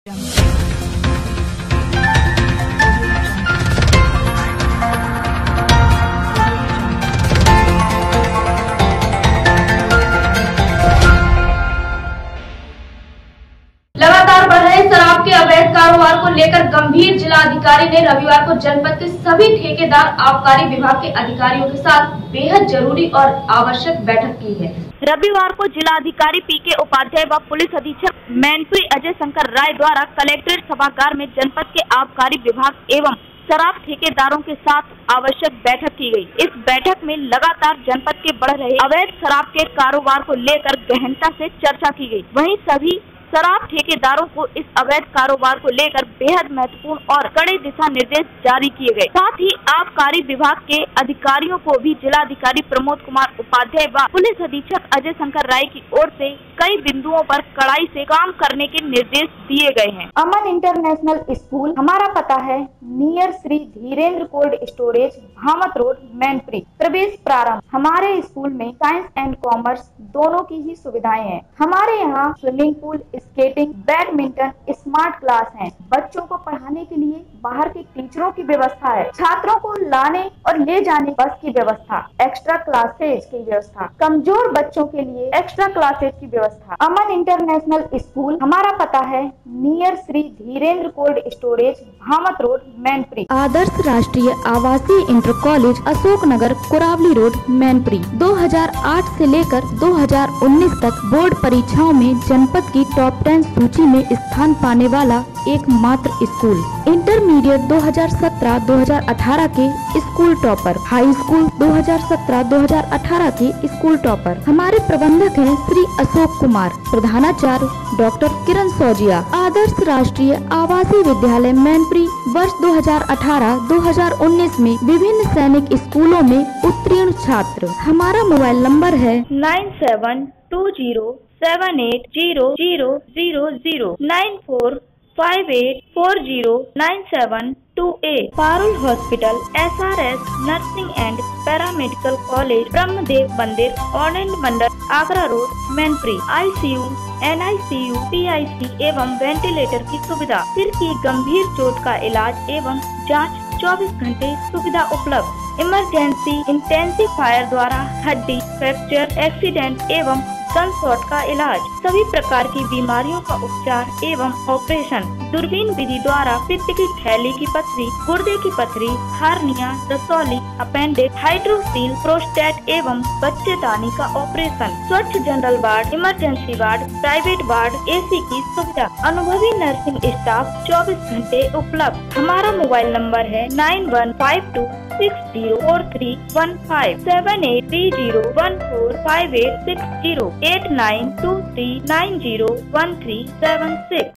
लगातार बढ़ रहे शराब के अवैध कारोबार को लेकर गंभीर जिलाधिकारी ने रविवार को जनपद के सभी ठेकेदार आबकारी विभाग के अधिकारियों के साथ बेहद जरूरी और आवश्यक बैठक की है। रविवार को जिलाधिकारी पीके उपाध्याय व पुलिस अधीक्षक मैनपुरी अजय शंकर राय द्वारा कलेक्ट्रेट सभागार में जनपद के आबकारी विभाग एवं शराब ठेकेदारों के साथ आवश्यक बैठक की गई। इस बैठक में लगातार जनपद के बढ़ रहे अवैध शराब के कारोबार को लेकर गहनता से चर्चा की गई। वहीं सभी शराब ठेकेदारों को इस अवैध कारोबार को लेकर बेहद महत्वपूर्ण और कड़े दिशा निर्देश जारी किए गए। साथ ही आबकारी विभाग के अधिकारियों को भी जिलाधिकारी प्रमोद कुमार उपाध्याय व पुलिस अधीक्षक अजय शंकर राय की ओर से कई बिंदुओं पर कड़ाई से काम करने के निर्देश दिए गए हैं। अमन इंटरनेशनल स्कूल, हमारा पता है near Shri Dhirendra cold storage, Bhamat road, Mainpuri. प्रवेश प्रारंभ। हमारे स्कूल में साइंस एंड कॉमर्स दोनों की ही सुविधाएं हैं। हमारे यहाँ swimming pool, skating, badminton, smart class हैं। बच्चों को पढ़ाने के लिए बाहर के टीचरों की व्यवस्था है। छात्रों को लाने और ले जाने बस की व्यवस्था, एक्स्ट्रा क्लासेज की व्यवस्था, कमजोर बच्चों के लिए एक्स्ट्रा क्लासेज की व्यवस्था। अमन इंटरनेशनल स्कूल, हमारा पता है near Shri Dhirendra cold storage, Bhamat road, Mainpuri. Adarsh Rashtriya Awasiya inter college, Ashok Nagar, Kuravali road, Mainpuri. 2008 से लेकर 2019 तक बोर्ड परीक्षाओं में जनपद की टॉप 10 सूची में स्थान पाने वाला एकमात्र स्कूल। इंटरमीडिएट 2017-2018 के स्कूल टॉपर, हाई स्कूल 2017-2018 के स्कूल टॉपर। हमारे प्रबंधक हैं श्री अशोक कुमार, प्रधानाचार्य डॉक्टर किरण सौजिया। आदर्श राष्ट्रीय आवासीय विद्यालय मैनपुरी वर्ष 2018-2019 में विभिन्न सैनिक स्कूलों में उत्तीर्ण छात्र। हमारा मोबाइल नंबर है 9720780000 9458409728। Parul hospital, SRS nursing and paramedical college, Brahmdev Mandir, orange Mandal, Agra road, Mainpuri. ICU, NICU, PIC एवं वेंटिलेटर की सुविधा। सिर की गंभीर चोट का इलाज एवं जांच 24 घंटे सुविधा उपलब्ध। इमरजेंसी इंटेंसिफायर द्वारा हड्डी फ्रैक्चर, एक्सीडेंट एवं गनशॉट का इलाज। सभी प्रकार की बीमारियों का उपचार एवं ऑपरेशन। दूरबीन विधि द्वारा पित्त की थैली की पथरी, गुर्दे की पथरी, हार्निया, रसौली, अपेंडिक्स, हाइड्रोसील, प्रोस्टेट एवं बच्चेदानी का ऑपरेशन। स्वच्छ general ward, emergency ward, private ward, AC की सुविधा। अनुभवी नर्सिंग स्टाफ 24 घंटे उपलब्ध। हमारा मोबाइल नंबर है 9152604315 7830145860 8923901376।